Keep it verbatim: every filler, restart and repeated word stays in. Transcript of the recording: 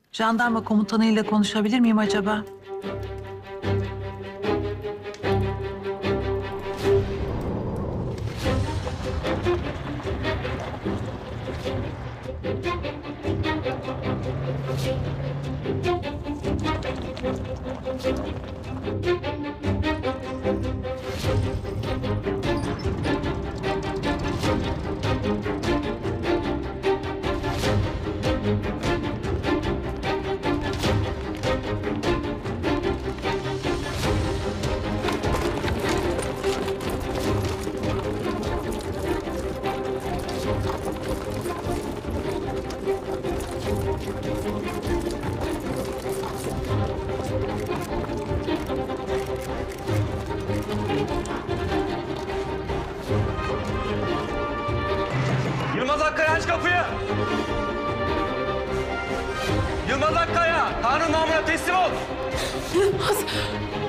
Jandarma komutanıyla konuşabilir miyim acaba? Yılmaz Akkaya aç kapıyı! Yılmaz Akkaya! Kanun namına teslim ol! Yılmaz!